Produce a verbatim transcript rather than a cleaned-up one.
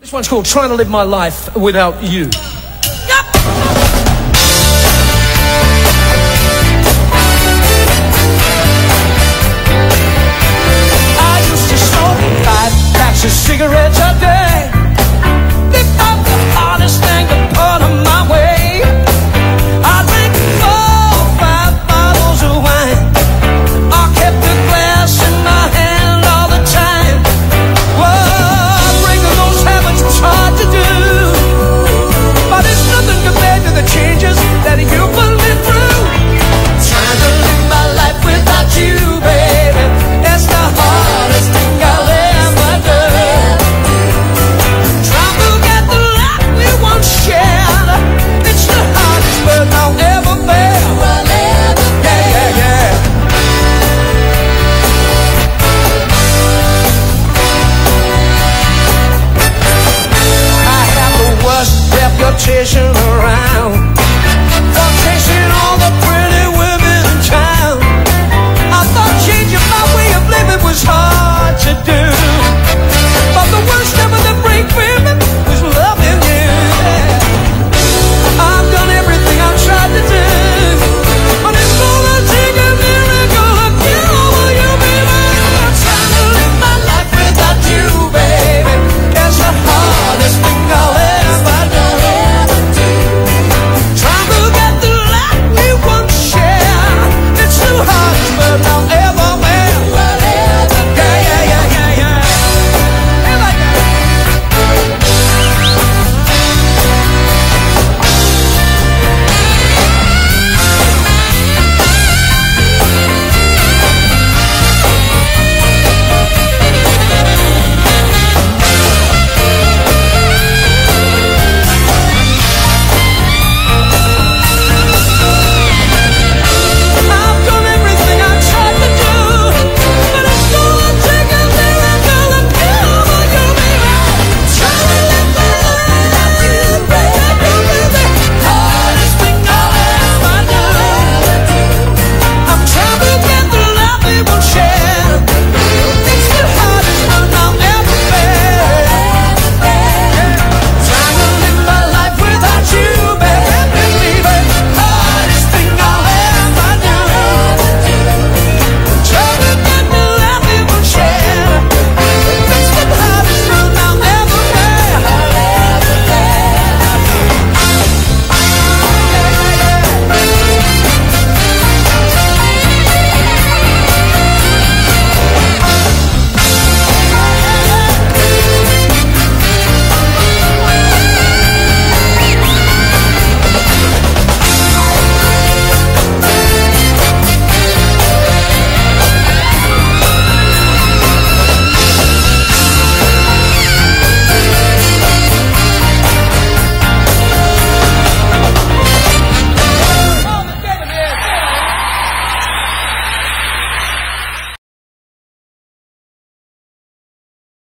This one's called Trying to Live My Life Without You. Yep. I used to smoke five packs of cigarettes a day. Lift up the hardest thing to put on my way. I drank four or five bottles of wine. I kept the glass in my hand all the time. Well, breaking those habits was hard to do, but it's nothing compared to the changes that you put me through. Trying to live my life without you, baby, that's the hardest thing I'll ever do. Trying to get the life we once shared, it's the hardest burden I'll ever bear. Yeah, yeah, yeah. I have the worst reputation